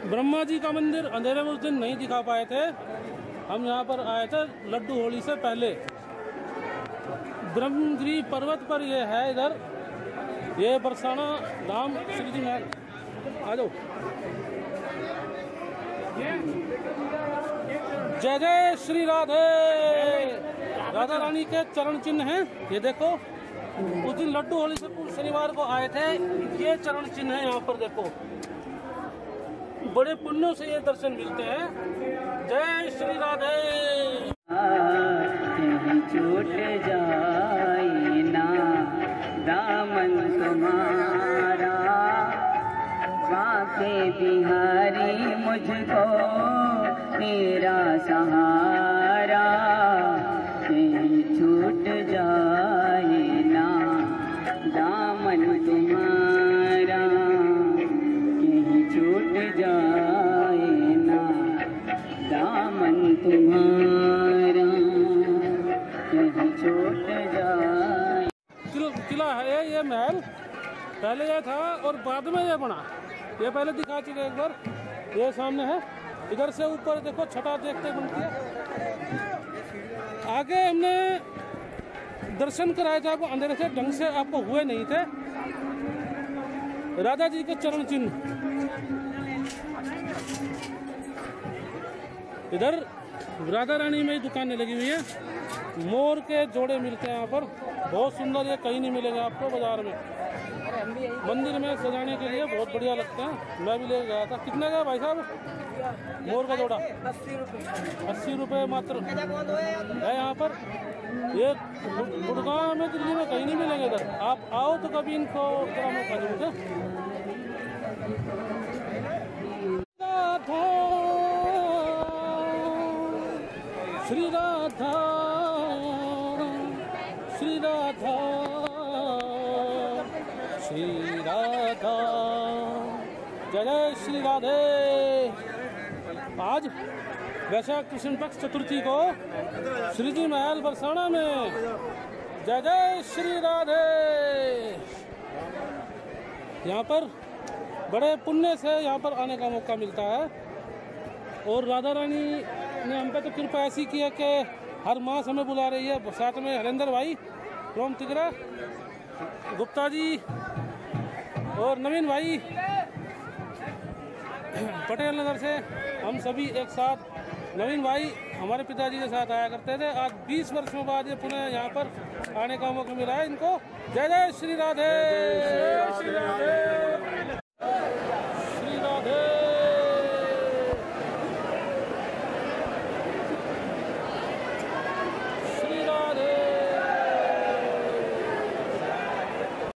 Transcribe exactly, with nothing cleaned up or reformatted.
ब्रह्मा जी का मंदिर अंधेरे में उस दिन नहीं दिखा पाए थे। हम यहाँ पर आए थे लड्डू होली से पहले। ब्रह्मगिरी पर्वत पर ये है, इधर ये बरसाना धाम श्री जी महल। आ जाओ। जय जय श्री राधे। राधा रानी के चरण चिन्ह हैं, ये देखो। उस दिन लड्डू होली से पूर्व शनिवार को आए थे, ये चरण चिन्ह है यहाँ पर देखो। बड़े पुण्यों से ये दर्शन मिलते हैं। जय श्री राधे। छूट जाए ना दामन तुम्हारा, बाके बिहारी मुझको तेरा सहारा। कहीं छूट जाए ना दामन तुम्हारा, कहीं छूट जाए ना दामन तुम्हारा, कहीं छूट जाए। किला है ये महल, पहले ये था और बाद में ये बना। ये पहले दिखा चुके एक बार, ये सामने है। इधर से ऊपर देखो छठा देखते बनती है। आगे हमने दर्शन कराए थे आपको, अंधेरे से ढंग से आपको हुए नहीं थे। राधा जी के चरण चिन्ह इधर राधा रानी में ही दुकानें लगी हुई है। मोर के जोड़े मिलते हैं यहाँ पर, बहुत सुंदर। ये कहीं नहीं मिलेंगे आपको बाजार में। मंदिर में सजाने के लिए बहुत बढ़िया लगते हैं। मैं भी ले गया था। कितने का भाई साहब मोर का जोड़ा? अस्सी रुपये अस्सी रुपये मात्र है यहाँ पर। ये गुड़गांव में, दिल्ली में कहीं नहीं मिलेंगे। इधर आप आओ तो कभी इनको जरा मौका दो। राधा श्री राधा श्री राधा श्री राधा। जय जय श्री राधे। आज वैशाख कृष्ण पक्ष चतुर्थी को श्री जी महल बरसाना में जय जय श्री राधे। यहाँ पर बड़े पुण्य से यहाँ पर आने का मौका मिलता है। और राधा रानी ने हम पे तो कृपा ऐसी की है कि हर मास हमें बुला रही है। साथ में हरेंद्र भाई रोम तिगरा, गुप्ता जी और नवीन भाई पटेल नगर से, हम सभी एक साथ। नवीन भाई हमारे पिताजी के साथ आया करते थे। आज बीस वर्षों बाद ये पुनः यहाँ पर आने का मौका मिला है इनको। जय जय श्री राधे। श्री राधे।